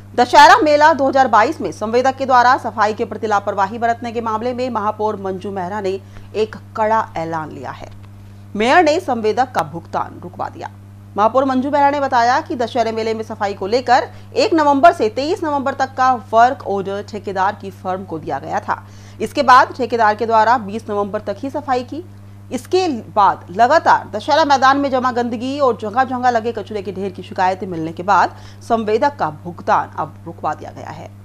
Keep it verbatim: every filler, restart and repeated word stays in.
दशहरा मेला दो हज़ार बाईस में संवेदक के द्वारा सफाई के प्रति लापरवाही बरतने के मामले में महापौर मंजू मेहरा ने एक कड़ा ऐलान लिया है। मेयर ने संवेदक का भुगतान रुकवा दिया। महापौर मंजू मेहरा ने बताया कि दशहरे मेले में सफाई को लेकर एक नवंबर से तेईस नवंबर तक का वर्क ऑर्डर ठेकेदार की फर्म को दिया गया था। इसके बाद ठेकेदार के द्वारा बीस नवंबर तक ही सफाई की। इसके बाद लगातार दशहरा मैदान में जमा गंदगी और जगह जगह लगे कचरे के ढेर की शिकायतें मिलने के बाद संवेदक का भुगतान अब रुकवा दिया गया है।